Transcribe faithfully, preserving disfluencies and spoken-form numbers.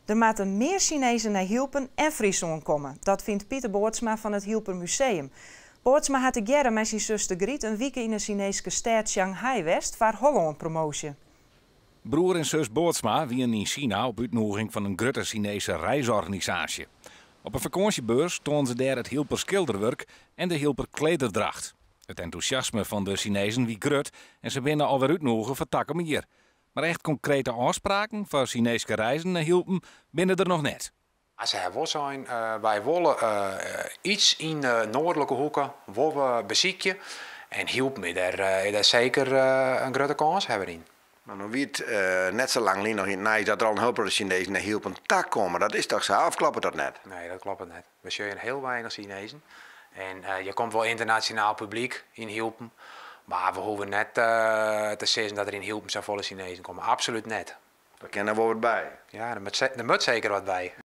Er moeten meer Chinezen naar Hielpen en Friesland komen. Dat vindt Pieter Boortsma van het Hielper Museum. Boortsma had de Gerre met zijn zuster Griet een week in de Chinese stad Shanghai West voor Holland promotie. Broer en zus Boortsma wien in China op uitnodiging van een grote Chinese reisorganisatie. Op een vakantiebeurs tonen ze daar het Hielper schilderwerk en de Hielper klederdracht. Het enthousiasme van de Chinezen wie grut en ze binnen alweer uitnodigen voor takken meer. Maar echt concrete afspraken voor Chinese reizen naar Hielpen binnen er nog net. Als hij wil zijn, uh, wij willen uh, iets in de noordelijke hoeken waar we bezieken. En Hielpen is daar, uh, daar zeker uh, een grote kans hebben in. Maar dan weet uh, net zo lang nog in dat er al een hulp Chinezen naar Hielpen tak komen. Dat is toch zo? Of klopt dat net? Nee, dat klopt net. We zien heel weinig Chinezen. En uh, je komt wel internationaal publiek in Hielpen. Maar we hoeven net uh, te zeggen dat er in Hielpen zo volle Chinezen komen. Absoluut net. Daar kennen we wat bij. Ja, er moet, er moet zeker wat bij.